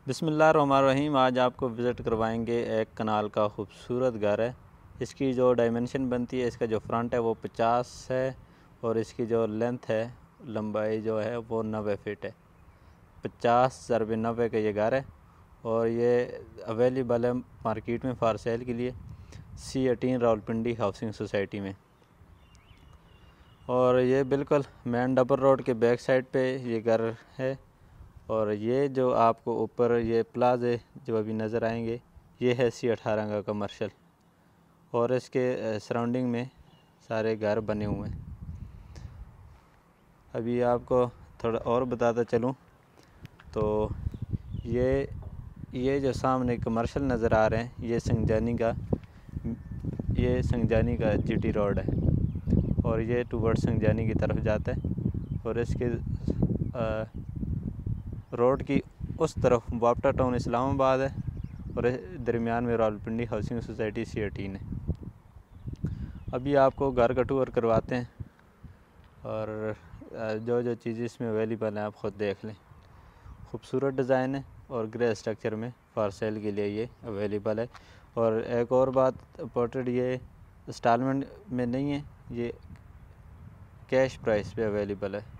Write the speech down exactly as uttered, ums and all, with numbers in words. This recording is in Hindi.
बिस्मिल्लाहिर्रहमानिर्रहीम। आज आपको विज़िट करवाएंगे एक कनाल का खूबसूरत घर है। इसकी जो डायमेंशन बनती है, इसका जो फ्रंट है वो पचास है और इसकी जो लेंथ है, लंबाई जो है वो नब्बे फीट है। पचास ज़रबे नब्बे का ये घर है और ये अवेलेबल है मार्केट में फॉर सेल के लिए C eighteen Rawalpindi housing society में। और ये बिल्कुल मेन डबल रोड के बैक साइड पे ये घर है। और ये जो आपको ऊपर ये प्लाजे जो अभी नज़र आएंगे, ये है सी अठारह का कमर्शियल और इसके सराउंडिंग में सारे घर बने हुए हैं। अभी आपको थोड़ा और बताता चलूँ तो ये ये जो सामने कमर्शियल नज़र आ रहे हैं, ये संगजानी का ये संगजानी का जीटी रोड है और ये टूवर्ड संगजानी की तरफ जाता है। और इसके आ, रोड की उस तरफ वापटा टाउन इस्लामाबाद है और दरमियान में Rawalpindi housing society C eighteen है। अभी आपको घर का टूर करवाते हैं और जो जो चीज़ें इसमें अवेलेबल हैं आप ख़ुद देख लें। खूबसूरत डिज़ाइन है और ग्रे स्ट्रक्चर में फॉर सेल के लिए ये अवेलेबल है। और एक और बात इम्पोर्टेंट, ये इंस्टॉलमेंट में नहीं है, ये कैश प्राइस पे अवेलेबल है।